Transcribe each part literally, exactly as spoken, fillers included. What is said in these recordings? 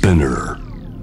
Spinner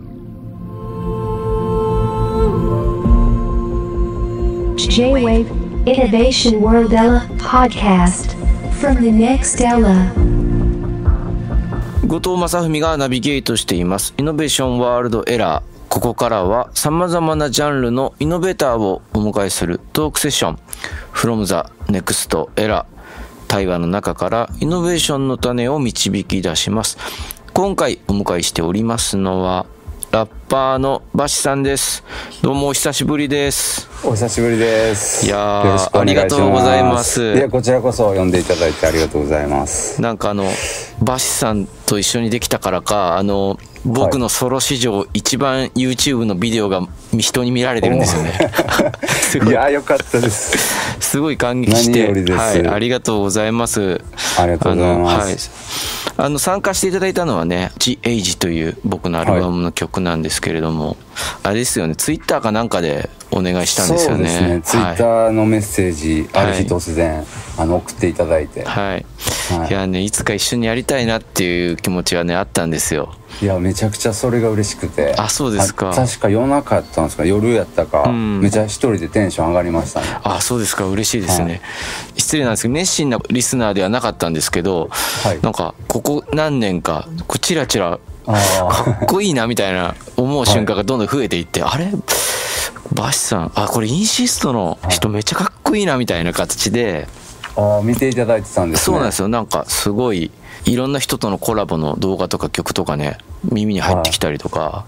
J-Wave Innovation World Ella Podcast from the next Ella。 後藤正文がナビゲートしていますイノベーションワールドエラー。ここからは様々なジャンルのイノベーターをお迎えするトークセッション from the next Era。 対話の中からイノベーションの種を導き出します。今回お迎えしておりますのはラッパーのバシさんです。どうもお久しぶりです。 お久しぶりです。 いやー、 よろしくお願いします。 ありがとうございます。 いや、こちらこそ呼んでいただいてありがとうございます。 なんかあのバシさんと一緒にできたからか、あの僕のソロ史上一番 YouTube のビデオが人に見られてるんですよね。すごい、 いや、よかったです。 すごい感激して、 何よりです。 はい、ありがとうございます。 ありがとうございます。 あの、はい、あの参加していただいたのはね、The Age という僕のアルバムの曲なんですけれども、はい、あれですよね、ツイッターかなんかでお願いしたんですよね。 そうですね、ツイッターのメッセージ、はい、ある日突然あの送っていただいて、 はい、はい、いやね、いつか一緒にやりたいなっていう気持ちがねあったんですよ。 いや、めちゃくちゃそれが嬉しくて。 あ、そうですか。 確か夜中やったんですか、夜やったか、うん、めちゃ一人でテンション上がりましたね。 あ、そうですか、嬉しいですね、はい、失礼なんですけど熱心なリスナーではなかったんですけど、はい、なんかここ何年かこうチラチラかっこいいなみたいな思う瞬間がどんどん増えていって、はい、あれバシさん、あ、これインシストの人めっちゃかっこいいなみたいな形で、 はい、あ、見ていただいてたんですね。 そうなんですよ。なんかすごいいろんな人とのコラボの動画とか曲とかね耳に入ってきたりとか、はい、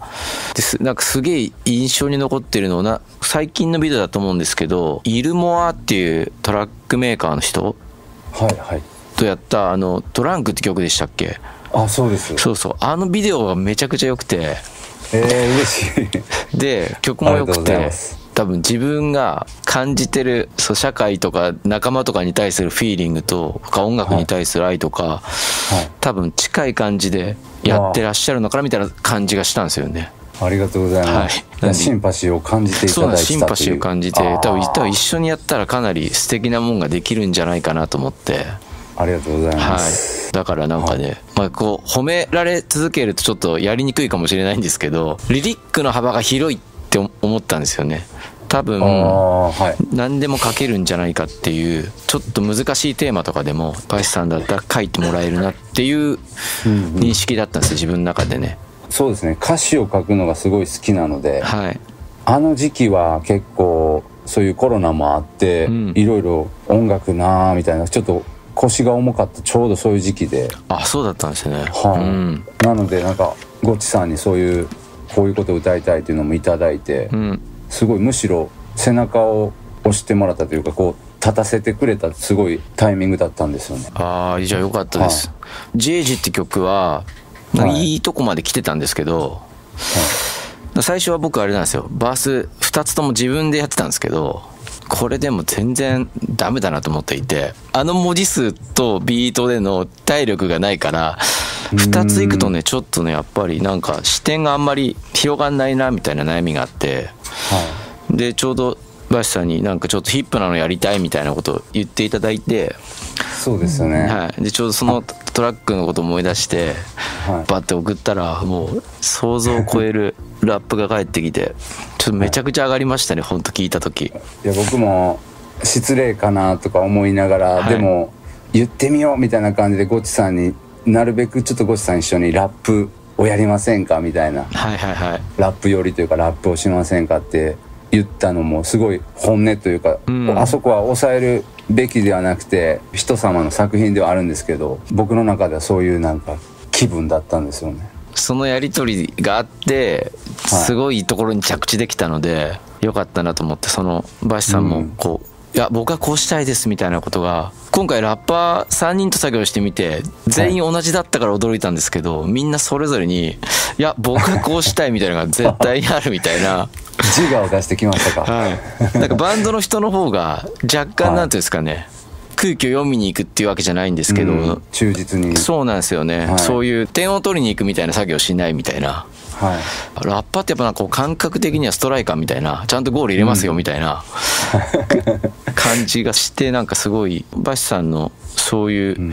ですなんかすげえ印象に残ってるのな、最近のビデオだと思うんですけど、イルモアっていうトラックメーカーの人、 はいはい、 とやったあのトランクって曲でしたっけ。 あ、そうです。 そうそう、あのビデオがめちゃくちゃ良くて、 えー、嬉しい。 で曲も良くて、多分自分が感じてるそう社会とか仲間とかに対するフィーリングとか音楽に対する愛とか、はいはい、多分近い感じでやってらっしゃるのかなみたいな感じがしたんですよね。 ありがとうございます、はい、シンパシーを感じていただいたという。そうなんです、シンパシーを感じて、多分、多分一緒にやったらかなり素敵なもんができるんじゃないかなと思って。 ありがとうございます、 はい、だからなんかね、はい、まあ、こう褒められ続けるとちょっとやりにくいかもしれないんですけど、リリックの幅が広いって思ったんですよね。多分、はい、何でも書けるんじゃないかっていう、ちょっと難しいテーマとかでもバシさんだったら書いてもらえるなっていう認識だったんですよ、自分の中でね。 そうですね、歌詞を書くのがすごい好きなので、 はい、あの時期は結構そういうコロナもあって、うん、いろいろ音楽なーみたいな、ちょっと腰が重かったちょうどそういう時期で。 あ、そうだったんですね。 はい、うん、なのでなんかゴッチさんにそういうこういうことを歌いたいというのもいただいて、うん、すごいむしろ背中を押してもらったというか、こう立たせてくれたすごいタイミングだったんですよね。 ああ、じゃあよかったです。はい、ジェージって曲はなんかいいとこまで来てたんですけど、はい、最初は僕あれなんですよ、バースふたつとも自分でやってたんですけど、これでも全然ダメだなと思っていて、あの文字数とビートでの体力がないからふたついくとね、ちょっとねやっぱりなんか視点があんまり広がんないなみたいな悩みがあって、はい、でちょうどバシさんになんかちょっとヒップなのやりたいみたいなことを言っていただいて。 そうですよね、 はい、でちょうどそのトラックのことを思い出して、はい、バッて送ったらもう想像を超えるラップが返ってきて、ちょっとめちゃくちゃ上がりましたね、はい、本当聞いた時。 いや、僕も失礼かなとか思いながら、はい、でも言ってみようみたいな感じでゴチさんになるべくちょっとゴチさん一緒にラップをやりませんかみたいな、 はいはいはい、 ラップ寄りというかラップをしませんかって言ったのもすごい本音というか、うん、あそこは抑えるべきではなくて人様の作品ではあるんですけど、僕の中ではそういうなんか気分だったんですよね。 そのやり取りがあってすごいところに着地できたので、はい、よかったなと思って、そのバシさんもこう、うん、いや僕はこうしたいですみたいなことが、今回ラッパーさんにんと作業してみて全員同じだったから驚いたんですけど、はい、みんなそれぞれにいや僕はこうしたいみたいなのが絶対にあるみたいな自我を出してきましたか。 はい、なんかバンドの人の方が若干なんていうんですかね、はい、空気を読みに行くっていうわけじゃないんですけど、うん、 忠実に。 そうなんですよね、はい、そういう点を取りに行くみたいな作業しないみたいな、はい、ラッパーってやっぱなんかこう感覚的にはストライカーみたいな、ちゃんとゴール入れますよみたいな、うん、感じがして、なんかすごいバシさんのそういう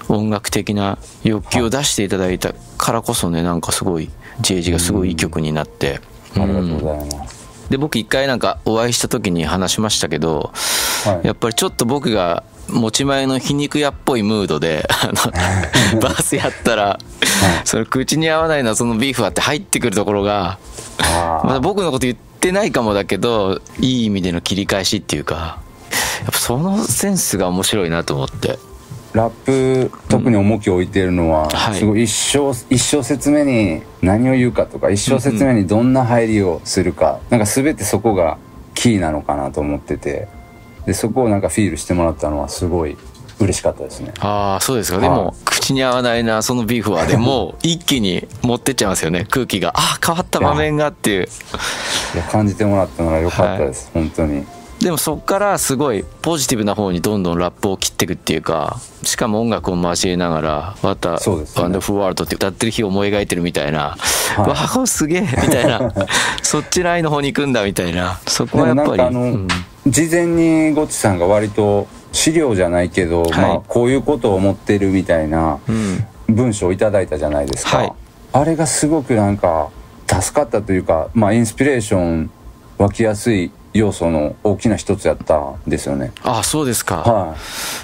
音楽的な欲求を出していただいたからこそね、なんかすごい ジェージー がすごいいい曲になって、 うん、ありがとうございます。 で僕一回なんかお会いした時に話しましたけど、はい、やっぱりちょっと僕が持ち前の皮肉屋っぽいムードであのバースやったら、はい、それ口に合わないのはそのビーフはって入ってくるところがまだ僕のこと言ってないかもだけど、いい意味での切り返しっていうか、やっぱそのセンスが面白いなと思って。 ラップ特に重きを置いているのは、うん、すごい一小一小節目に何を言うかとか、一小節目にどんな入りをするか、うんうん、なんか全てそこがキーなのかなと思ってて、でそこをなんかフィールしてもらったのはすごい嬉しかったですね。 ああそうですか。でも口に合わないなそのビーフはでも一気に持ってっちゃいますよね、空気が。あ変わった場面がっていう。 いや感じてもらったのが良かったです、はい、本当に。 でもそっからすごいポジティブな方にどんどんラップを切っていくっていうか、しかも音楽を交えながら「またワンダフルワールド」って歌ってる日を思い描いてるみたいな、はい、わあすげえみたいなそっちラインの方に行くんだみたいな、そこはやっぱり。なんかあの、うん、事前にゴッチさんが割と資料じゃないけど、はい、まあ、こういうことを思ってるみたいな文章をいただいたじゃないですか、はい、あれがすごくなんか助かったというか、まあ、インスピレーション湧きやすい要素の大きな一つやったんですよね。 ああそうですか、 はい、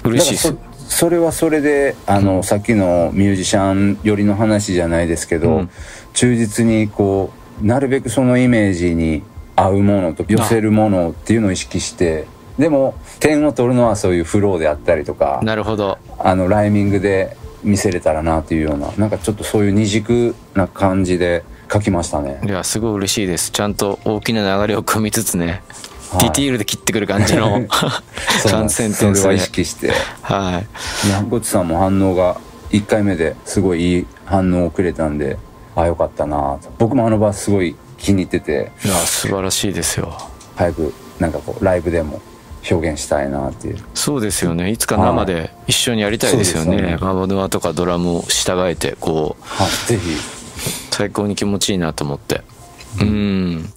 嬉しいです。 そ, それはそれであの、うん、さっきのミュージシャン寄りの話じゃないですけど、うん、忠実にこうなるべくそのイメージに合うものと寄せるものっていうのを意識して、でも点を取るのはそういうフローであったりとか、 なるほど、 あのライミングで見せれたらなっていうような、なんかちょっとそういう二軸な感じで書きましたね。 いやすごい嬉しいです。ちゃんと大きな流れを組みつつね、はい、ディティールで切ってくる感じの三センテンスでそれは意識して、 はい、 いやゴッチさんも反応がいっかいめですごいいい反応をくれたんで、あよかったなと。僕もあのバースすごい気に入ってて、 いや素晴らしいですよ。 早くなんかこうライブでも表現したいなっていう。 そうですよね、いつか生で一緒にやりたいですよね。マバヌアとかドラムを従えてこう、 はい、ぜひ最高に気持ちいいなと思って、うん、うん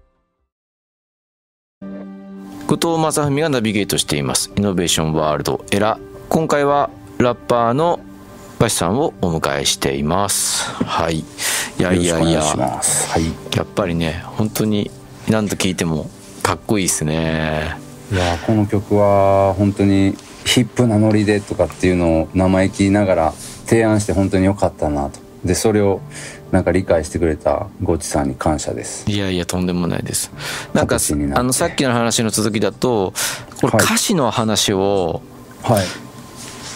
後藤正文がナビゲートしていますイノベーションワールドエラ。今回はラッパーのバシさんをお迎えしています。はい、いやいやいや、はい、やっぱりね本当に何度聴いてもかっこいいですね。 いやこの曲は本当にヒップなノリでとかっていうのを生意気ながら提案して本当に良かったなと。でそれをなんか理解してくれたゴッチさんに感謝です。 いやいやとんでもないです。なんかあのさっきの話の続きだとこれ歌詞の話を、はい、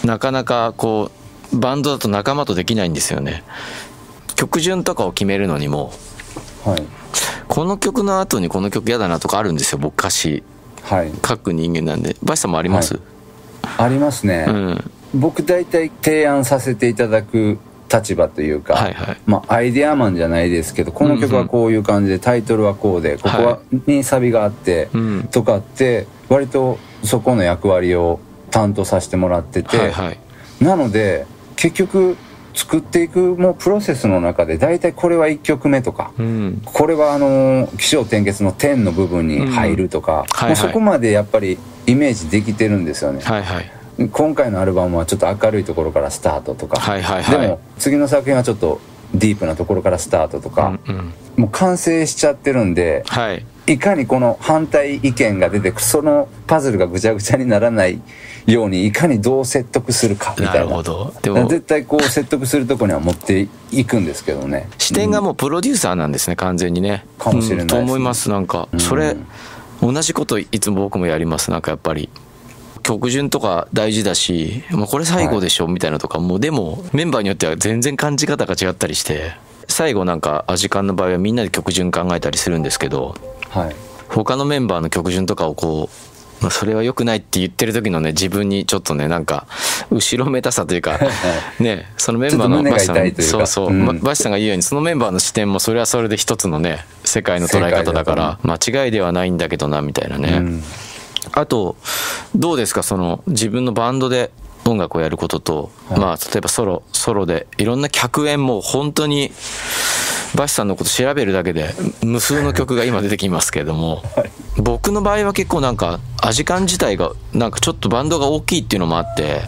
なかなかこうバンドだと仲間とできないんですよね。曲順とかを決めるのにも、はい、この曲の後にこの曲嫌だなとかあるんですよ僕歌詞、はい、書く人間なんで。バシさんもあります？ はい、ありますね、うん、僕大体提案させていただく立場というか、はいはい、まあアイデアマンじゃないですけど、この曲はこういう感じで、うんうん、タイトルはこうでここはにサビがあって、はい、とかって割とそこの役割を担当させてもらってて、はいはい、なので結局作っていくもうプロセスの中で大体これはいっきょくめとか、うん、これはあの起承転結の点の部分に入るとか、うんはいはい、もうそこまでやっぱりイメージできてるんですよね、はいはい、今回のアルバムはちょっと明るいところからスタートとか、はいはいはい、でも次の作品はちょっとディープなところからスタートとか、うんうん、もう完成しちゃってるんで、はい、いかにこの反対意見が出てそのパズルがぐちゃぐちゃにならないようにいかにどう説得するかみたいな。なるほど。でも絶対こう説得するとこには持っていくんですけどね。 視点がもうプロデューサーなんですね、完全にね。 かもしれないですね、 うん、と思います。なんかそれ、うん、同じこといつも僕もやります。なんかやっぱり曲順とか大事だし、もうこれ最後でしょみたいなとか、はい、もうでもメンバーによっては全然感じ方が違ったりして、最後なんかアジカンの場合はみんなで曲順考えたりするんですけど、はい、他のメンバーの曲順とかをこう、まあ、それは良くないって言ってる時のね自分にちょっとねなんか後ろめたさというかね、そのメンバーのバシさん、そうそう、うん、バシさんが言うようにそのメンバーの視点もそれはそれで一つのね世界の捉え方だから間違いではないんだけどなみたいなね、うん、あとどうですか、その自分のバンドで音楽をやることと、はい、まあ例えばソロソロでいろんな客演も本当にバシさんのこと調べるだけで無数の曲が今出てきますけれども、はい、僕の場合は結構なんかアジカン自体がなんかちょっとバンドが大きいっていうのもあって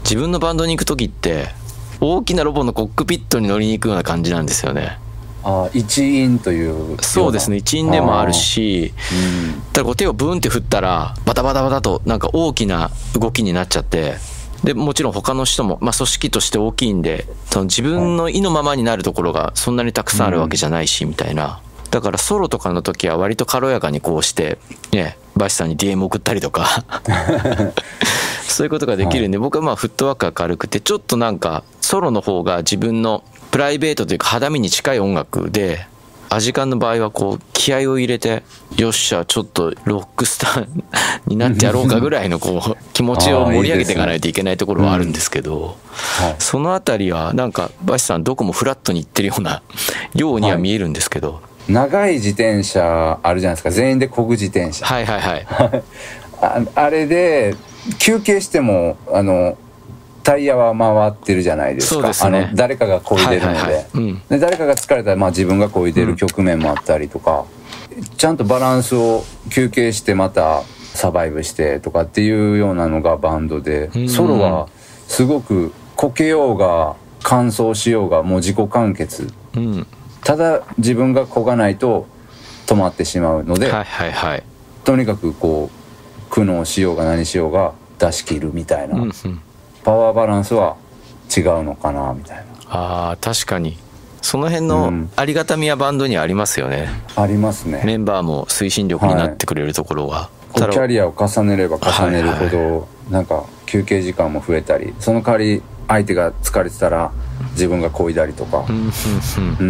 自分のバンドに行く時って大きなロボのコックピットに乗りに行くような感じなんですよね。 あ、一員という。 そうですね、一員でもあるし、うん、ただこう手をブーンって振ったらバタバタバタとなんか大きな動きになっちゃって、でもちろん他の人も、まあ、組織として大きいんで、その自分の意のままになるところがそんなにたくさんあるわけじゃないし、みたいな。だからソロとかの時は割と軽やかにこうしてね、バシさんに ディーエム 送ったりとかそういうことができるんで、はい、僕はまあフットワークが軽くて、ちょっとなんかソロの方が自分のプライベートというか肌身に近い音楽で、アジカンの場合はこう気合を入れて、よっしゃちょっとロックスターになってやろうかぐらいのこう気持ちを盛り上げていかないといけないところはあるんですけど、そのあたりはなんかバシさんどこもフラットにいってるようなようには見えるんですけど、はい、 長い自転車あるじゃないですか、全員で漕ぐ自転車、 はいはいはいあ, あれで休憩してもあのタイヤは回ってるじゃないですか。 そうですね、 あの誰かが漕いでるので、はいはいはい、うん、で誰かが疲れたらまあ自分が漕いでる局面もあったりとか、うん、ちゃんとバランスを休憩してまたサバイブしてとかっていうようなのがバンドで、うん、ソロはすごくこけようが乾燥しようがもう自己完結、うん、ただ自分が漕がないと止まってしまうので、 はいはいはい、 とにかくこう苦悩しようが何しようが出し切るみたいな、うんうん、パワーバランスは違うのかなみたいな。 あー確かにその辺のありがたみはバンドにはありますよね、 うん、ありますね。 メンバーも推進力になってくれるところは、 はい、キャリアを重ねれば重ねるほど、はいはい、なんか休憩時間も増えたり、その代わり相手が疲れてたら自分が漕いだりとか、うん、うん、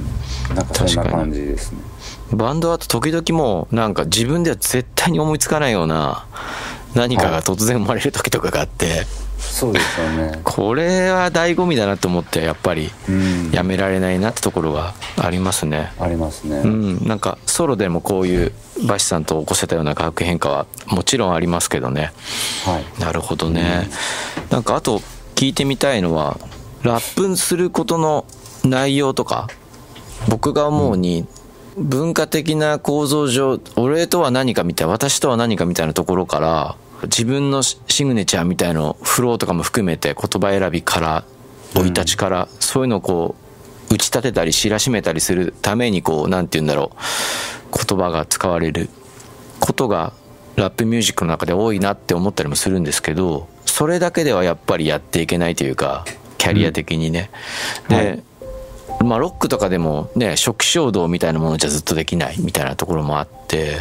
なんかそんな感じですね。 バンドだと時々もうなんか自分では絶対に思いつかないような何かが突然生まれる時とかがあって、はい、 そうですよね。 これは醍醐味だなと思ってやっぱりやめられないなってところはありますね。 ありますね、 うん、なんかソロでもこういうバシさんと起こせたような化学変化はもちろんありますけどね、はい、なるほどね、うん、なんかあと聞いてみたいのはラップすることの内容とか、僕が思うに文化的な構造上俺とは何かみたいな、私とは何かみたいなところから自分のシグネチャーみたいなフローとかも含めて言葉選びから生い立ちから、そういうのをこう打ち立てたり知らしめたりするためにこうなんて言うんだろう、言葉が使われることがラップミュージックの中で多いなって思ったりもするんですけど、それだけではやっぱりやっていけないというかキャリア的にね、うん、で、はい、まあ、ロックとかでもね初期衝動みたいなものじゃずっとできないみたいなところもあって、はい、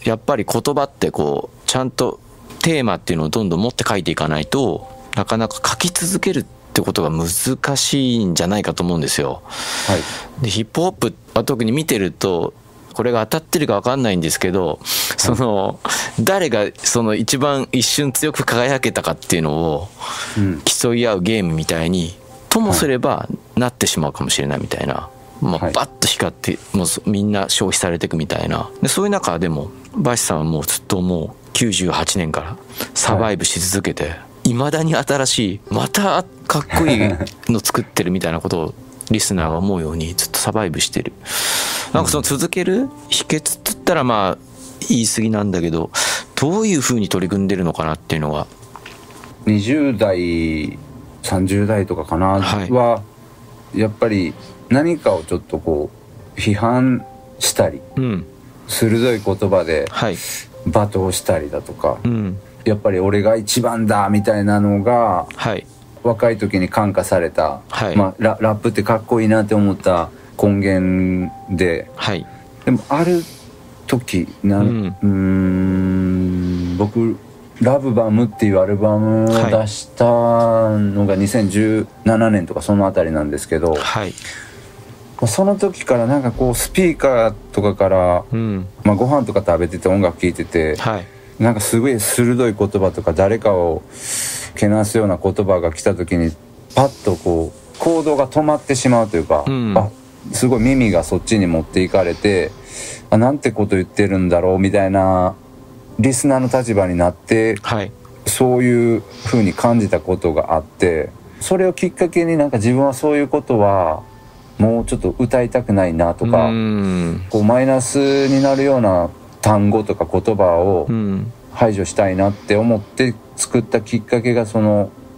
やっぱり言葉ってこうちゃんとテーマっていうのをどんどん持って書いていかないとなかなか書き続けるってことが難しいんじゃないかと思うんですよ、はい、でヒップホップは特に見てるとこれが当たってるか分かんないんですけど、その誰がその一番一瞬強く輝けたかっていうのを競い合うゲームみたいにともすればなってしまうかもしれないみたいな、まあ、バッと光ってもうみんな消費されていくみたいな。でそういう中でもバシさんはもうずっともうきゅうじゅうはちねんからサバイブし続けて、いまだに新しいまたかっこいいの作ってるみたいなことをリスナーが思うようにずっとサバイブしてる。なんかその続ける秘訣って言ったらまあ言い過ぎなんだけど、どういう風に取り組んでるのかなっていうのは。 にじゅう代さんじゅう代とかかな、はい、はやっぱり何かをちょっとこう批判したり、うん、鋭い言葉で罵倒したりだとか、うん、やっぱり俺が一番だみたいなのが、はい、若い時に感化された、はい、まあ、ラ, ラップってかっこいいなって思った根源で、はい、でもある時な、うん、うーん僕ラブバムっていうアルバムを出したのがにせんじゅうななねんとかそのあたりなんですけど、はい、その時からなんかこうスピーカーとかから、うん、まあ、ご飯とか食べてて音楽聴いてて、はい、なんかすごい鋭い言葉とか誰かをけなすような言葉が来た時にパッとこう行動が止まってしまうというか、うん、あすごい耳がそっちに持っていかれて、あなんてこと言ってるんだろうみたいなリスナーの立場になって、はい、そういう風に感じたことがあって、それをきっかけになんか自分はそういうことはもうちょっと歌いたくないなとか、うんこうマイナスになるような単語とか言葉を排除したいなって思って作ったきっかけがその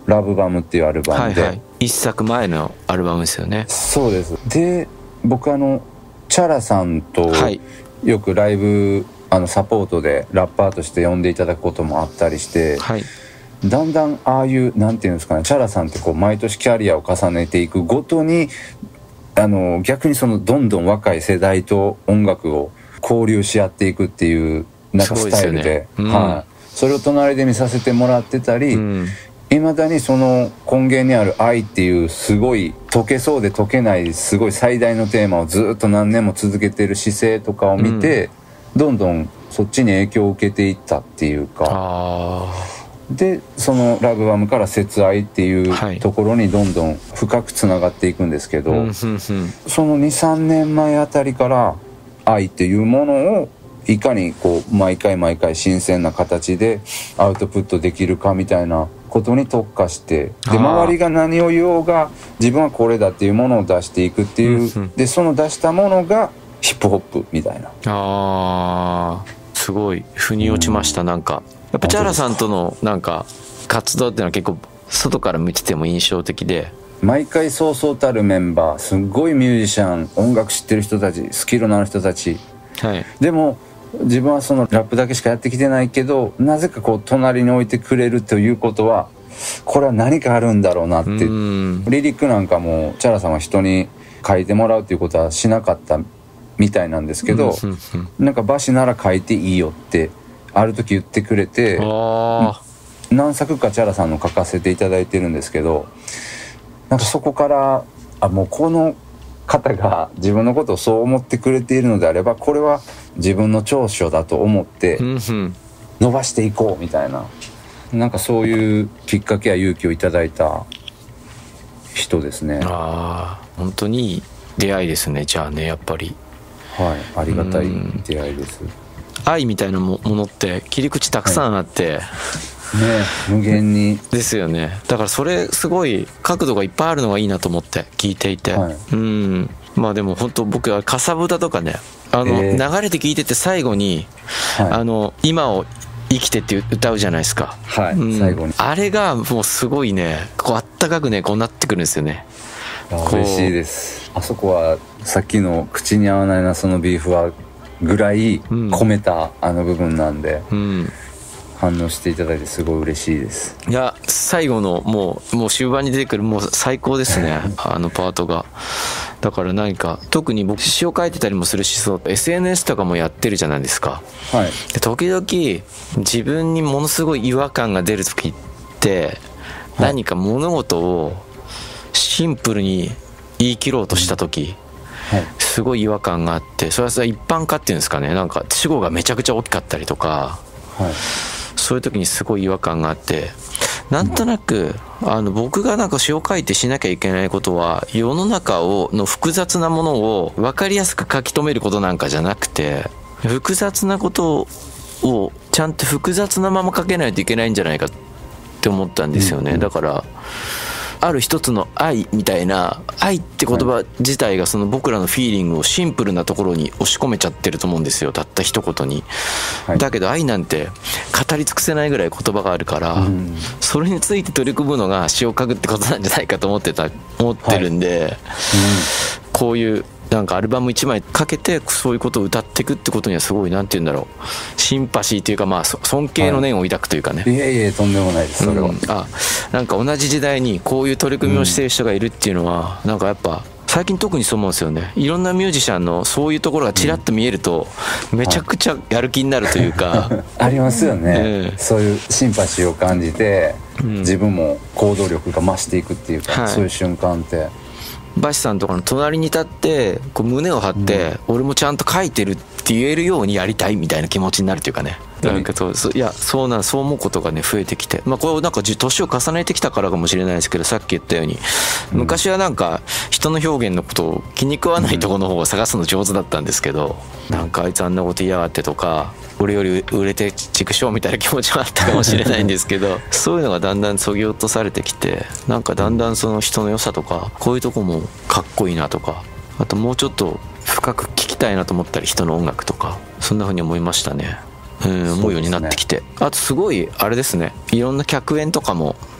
ラブバムっていうアルバムで、はいはい、 一作前のアルバムですよね。 そうです。で僕あのチャラさんとよくライブあのサポートでラッパーとして呼んでいただくこともあったりして、はい、だんだんああいうなんていうんですかね、チャラさんってこう毎年キャリアを重ねていくごとにあの逆にそのどんどん若い世代と音楽を交流し合っていくっていうなんかスタイル で, で、うん、はい、それを隣で見させてもらってたり、いま、うん、だにその根源にある愛っていうすごい解けそうで解けないすごい最大のテーマをずっと何年も続けてる姿勢とかを見て、うん、どんどんそっちに影響を受けていったっていうか、あでそのラブバムから節愛っていうところにどんどん深くつながっていくんですけど、はい、その にさんねんまえあたりから愛っていうものをいかにこう毎回毎回新鮮な形でアウトプットできるかみたいなことに特化して、で周りが何を言おうが自分はこれだっていうものを出していくっていう、うんうん、でその出したものがヒップホップみたいな。 あーすごい腑に落ちました、うん、なんかやっぱチャラさんとのなんか活動っていうのは結構外から見てても印象的で、 毎回そうそうたるメンバー、すごいミュージシャン、音楽知ってる人たち、スキルのある人たち、はい、でも自分はそのラップだけしかやってきてないけど、なぜかこう隣に置いてくれるということはこれは何かあるんだろうなって。リリックなんかもチャラさんは人に書いてもらうということはしなかったみたいなんですけど、なんかバシなら書いていいよってある時言ってくれて、何作かチャラさんの書かせていただいてるんですけど、なんかそこからあもうこの方が自分のことをそう思ってくれているのであれば、これは自分の長所だと思って伸ばしていこうみたいな、なんかそういうきっかけや勇気をいただいた人ですね。 ああ本当にいい出会いですね。じゃあね、やっぱりはい、ありがたい出会いです。 愛みたいなものって切り口たくさんあって、はい、ね、 無限にですよね。だからそれすごい角度がいっぱいあるのがいいなと思って聞いていて、はい、うん、まあでも本当僕はかさぶたとかね、あの、えー、流れて聞いてて最後に、はい、あの今を生きてって歌うじゃないですか、 はい、うん、最後にあれがもうすごいね、こうあったかくねこうなってくるんですよね。 嬉しいです。あそこはさっきの口に合わないなそのビーフはぐらい込めたあの部分なんで、うんうん、反応していただいてすごい嬉しいです。 いや最後のもうもう終盤に出てくるもう最高ですねあのパートが。だから何か特に僕詩を書いてたりもするし、そう エスエヌエス とかもやってるじゃないですか、はい、で時々自分にものすごい違和感が出る時って何か物事をシンプルに言い切ろうとした時、はい、すごい違和感があって、それはさ一般化っていうんですかね、なんか主語がめちゃくちゃ大きかったりとか、はい、そういう時にすごい違和感があって、なんとなくあの僕がなんか詩を書いてしなきゃいけないことは世の中をの複雑なものを分かりやすく書き留めることなんかじゃなくて、複雑なことをちゃんと複雑なまま書けないといけないんじゃないかって思ったんですよね、うん、だからある一つの愛みたいな、愛って言葉自体がその僕らのフィーリングをシンプルなところに押し込めちゃってると思うんですよ、たった一言に、はい、だけど愛なんて語り尽くせないぐらい言葉があるから、うん、それについて取り組むのが詩を書くってことなんじゃないかと思ってた思ってるんで、はい、うん、こういうなんかアルバムいちまいかけてそういうことを歌っていくってことにはすごいなんて言うんだろう、シンパシーというか、まあ尊敬の念を抱くというかね、 はい、いやいやとんでもないですそれは、うん、あなんか同じ時代にこういう取り組みをしている人がいるっていうのは、うん、なんかやっぱ最近特にそう思うんですよね。いろんなミュージシャンのそういうところがちらっと見えるとめちゃくちゃやる気になるというか、はい、 ありますよね、えー、そういうシンパシーを感じて、うん、自分も行動力が増していくっていうか、はい、そういう瞬間ってバシさんとかの隣に立ってこう胸を張って、うん、俺もちゃんと書いてるって言えるようにやりたいみたいな気持ちになるというかね、なんかそうそういやそうなんそう思うことがね増えてきて、まあこれなんか年を重ねてきたからかもしれないですけど、さっき言ったように昔はなんか人の表現のことを気に食わないところの方を探すの上手だったんですけど、なんかあいつあんなこと言いやがってとか俺より売れて畜生みたいな気持ちはあったかもしれないんですけどそういうのがだんだんそぎ落とされてきて、なんかだんだんその人の良さとかこういうとこもかっこいいなとか、あともうちょっと深く聞きたいなと思ったり人の音楽とかそんな風に思いましたね。うん、思うようになってきて、あとすごいあれですね、いろんな客演とかも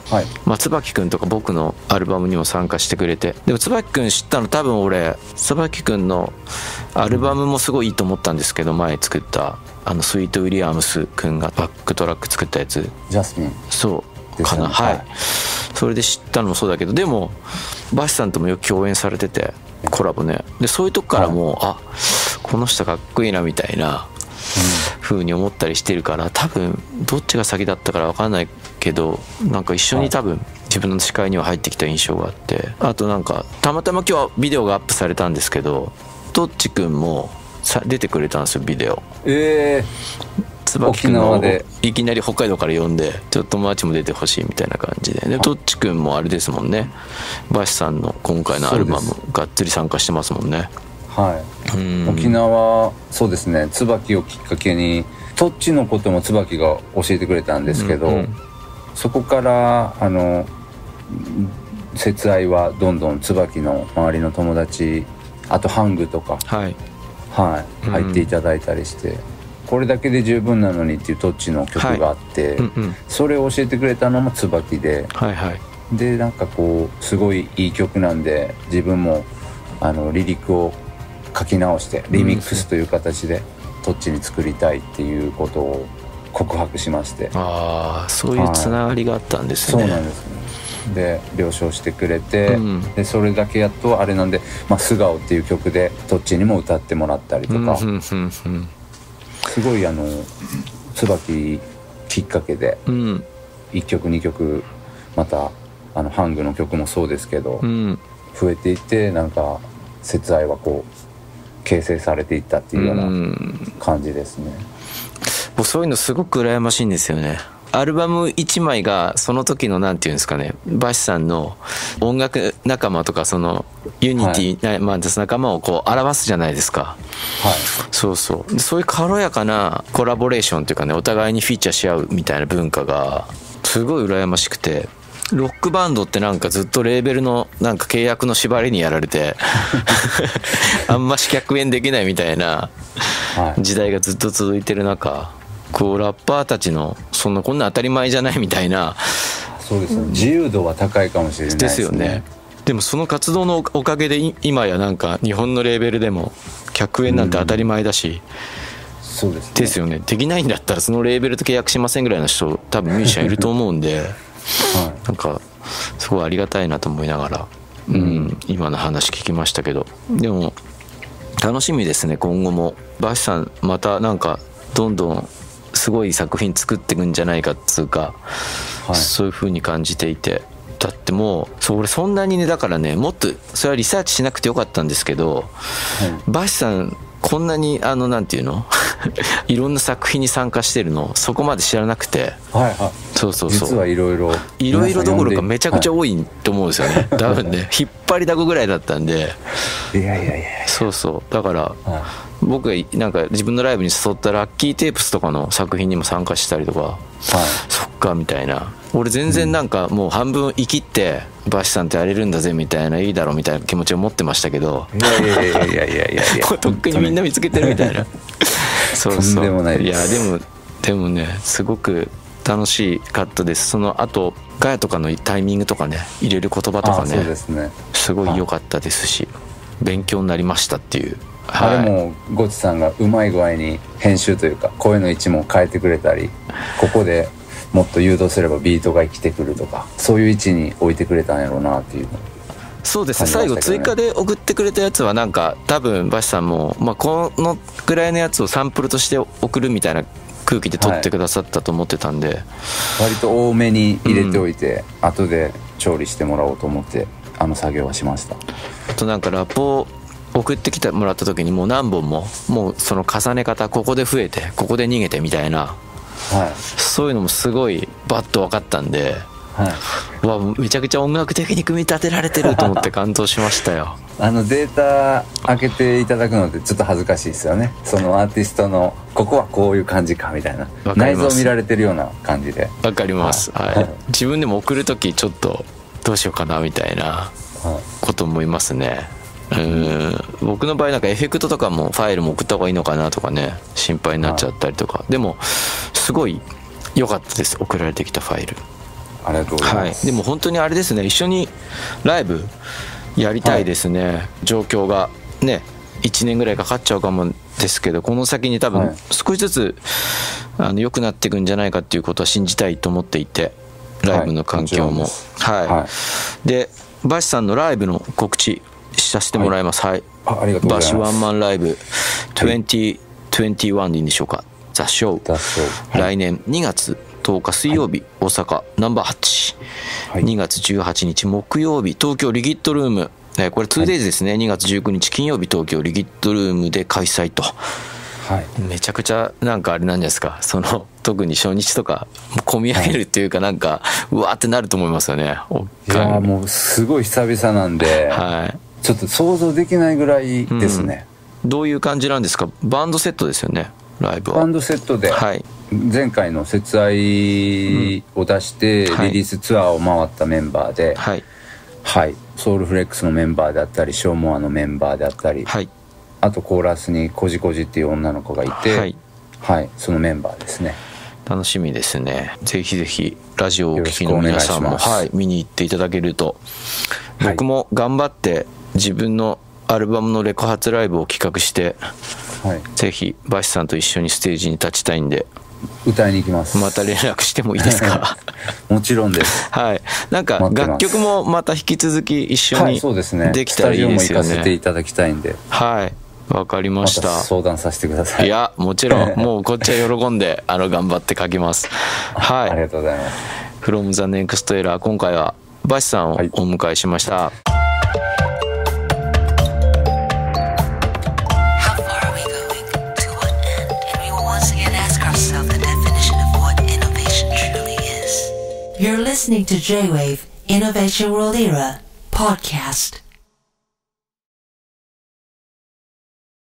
はい、 まあ、椿くんとか僕のアルバムにも参加してくれて、でも椿くん知ったの多分俺椿くんのアルバムもすごいいいと思ったんですけど、前作ったあのスイート・ウィリアムスくんがバックトラック作ったやつ、 ジャスミンそうかな、はい、はい、それで知ったのもそうだけど、でもバシさんともよく共演されててコラボね、でそういうとこからもう、はい、あこの人かっこいいなみたいな風に思ったりしてるから、多分どっちが先だったから分かんないけど、なんか一緒に多分自分の視界には入ってきた印象があって、あとなんかたまたま今日はビデオがアップされたんですけど、トッチくんもさ出てくれたんですよ、ビデオ。 ええー、 椿くんをいきなり北海道から呼んで、ちょっと友達も出てほしいみたいな感じで、でトッチくんもあれですもんね、バシさんの今回のアルバムがっつり参加してますもんね。 はい、沖縄、そうですね、椿をきっかけにトッチのことも椿が教えてくれたんですけど、うんうん、そこからあの節愛はどんどん椿の周りの友達、あとハングとか、 はいはい、入っていただいたりして、うん、これだけで十分なのにっていうトッチの曲があって、はい、うんうん、それを教えてくれたのも椿で、 はいはい、 でなんかこうすごいいい曲なんで、自分もあのリリックを書き直してリミックスという形でトッチに作りたいっていうことを告白しまして、 ああそういうつながりがあったんですね。 そうなんですね。で了承してくれて、うん、でそれだけやっとあれなんで、まあ、素顔っていう曲でトッチにも歌ってもらったりとか、うんうんうんうん、すごいあの椿きっかけでいっきょくにきょくまたあのハングの曲もそうですけど、うん、増えていって、なんか節愛はこう形成されていったっていうような感じですね。 もうそういうのすごく羨ましいんですよね。アルバムいちまいがその時のなんていうんですかね、バシさんの音楽仲間とかそのユニティ、はい、まあ、仲間をこう表すじゃないですか。 はい、 そうそうそういう軽やかなコラボレーションというかね、お互いにフィーチャーし合うみたいな文化がすごい羨ましくて、ロックバンドってなんかずっとレーベルのなんか契約の縛りにやられてあんまし客演できないみたいな時代がずっと続いてる中、こうラッパーたちのそんなこんな当たり前じゃないみたいな、 そうですね、自由度は高いかもしれないですね。 ですよね。でもその活動のおかげで今やなんか日本のレーベルでも客演なんて当たり前だし、 うん、そうですね。 ですよね。できないんだったらそのレーベルと契約しませんぐらいの人多分ミュージシャンいると思うんで、はい、なんかすごいありがたいなと思いながら、うんうん、今の話聞きましたけど、でも楽しみですね。今後もバシさんまたなんかどんどんすごい作品作っていくんじゃないかっつうか、はい、そういう風に感じていて、だってもうそう俺そんなにね、だからねもっとそれはリサーチしなくてよかったんですけど、はい、バシさんこんなにあのなんていうのいろんな作品に参加してるのそこまで知らなくて、 はいはい、 そうそうそう、 実はいろいろいろいろどころかめちゃくちゃ多いと思うんですよね、はい、多分ね引っ張りだこぐらいだったんで、 いやいやいやいや、 そうそうだから、はい、僕がなんか自分のライブに誘ったラッキーテープスとかの作品にも参加したりとか、はい、そっかみたいな、俺全然なんかもう半分生きってバシさんってやれるんだぜみたいな、いいだろみたいな気持ちを持ってましたけど、 いやいやいやいやいやいやいやとっくにみんな見つけてるみたいなそうそう、 とんでもないです。 いやでもでもねすごく楽しかったです。そのあとガヤとかのタイミングとかね、入れる言葉とか ね, そうですね、 すごい良かったですし、勉強になりましたっていう、 はい、あれもゴチさんがうまい具合に編集というか声の位置も変えてくれたり、ここでもっと誘導すればビートが生きてくるとか、そういう位置に置いてくれたんやろうなっていうの。 そうですね、最後追加で送ってくれたやつはなんか多分バシさんも、まあ、このぐらいのやつをサンプルとして送るみたいな空気で撮ってくださったと思ってたんで、はい、 割と多めに入れておいて、うん、後で調理してもらおうと思ってあの作業はしました。 あとなんかラップを送ってきてもらった時にもう何本ももうその重ね方、ここで増えてここで逃げてみたいな、はい、そういうのもすごいバッと分かったんで、はい、わめちゃくちゃ音楽的に組み立てられてると思って感動しましたよあのデータ開けていただくのってちょっと恥ずかしいですよね。そのアーティストのここはこういう感じかみたいな、内臓見られてるような感じで。 わかります、はいはい、自分でも送る時ちょっとどうしようかなみたいなこと思いますね。うん、僕の場合なんかエフェクトとかもファイルも送った方がいいのかなとかね、心配になっちゃったりとか、でもすごい良かったです、送られてきたファイル。 ありがとうございます、 はい、でも本当にあれですね、一緒にライブやりたいですね、はい、状況がねいちねんぐらいかかっちゃうかもですけど、この先に多分少しずつあの良くなっていくんじゃないかっていうことは信じたいと思っていて、ライブの環境も、はい、はい、でバシさんのライブの告知させてもらいます。はい、 はい、ありがとうございます。 バシワンマンライブにせんにじゅういちでいいんでしょうか。ザ・ショー、はい、来年にがつとおか水曜日、はい、大阪ナンバーはち、はい、にがつじゅうはちにち木曜日東京リギットルーム、これ ツーデイズ ですね、はい、にがつじゅうくにち金曜日東京リギットルームで開催と、はい、めちゃくちゃなんかあれなんじゃないですか、その特に初日とか込み上げるっていうか、なんか、はい、うわーってなると思いますよね。 いやもうすごい久々なんで、はい、ちょっと想像できないぐらいですね、 うん、どういう感じなんですか。バンドセットですよね、ライブは。 バンドセットで、はい、前回の節愛を出してリリースツアーを回ったメンバーで、はい、はい、ソウルフレックスのメンバーであったりショーモアのメンバーであったり、はい、あとコーラスにコジコジっていう女の子がいて、はい、はい、そのメンバーですね。 楽しみですね。ぜひぜひラジオをお聞きの皆さんも、はい、見に行っていただけると、はい、僕も頑張って自分のアルバムのレコ発ライブを企画して、はい、ぜひバシさんと一緒にステージに立ちたいんで歌いに行きます。 また連絡してもいいですか。 もちろんです。 はい。なんか楽曲もまた引き続き一緒にできたらいいですよね。スタジオも行かせていただきたいんで。 はい。わかりました。 また相談させてください。 いやもちろんもうこっちは喜んであの頑張って書きます。はい。 ありがとうございます。 From the Next Era、 今回はバシさんをお迎えしました。はい、 You're listening to J-Wave Innovation World Era Podcast.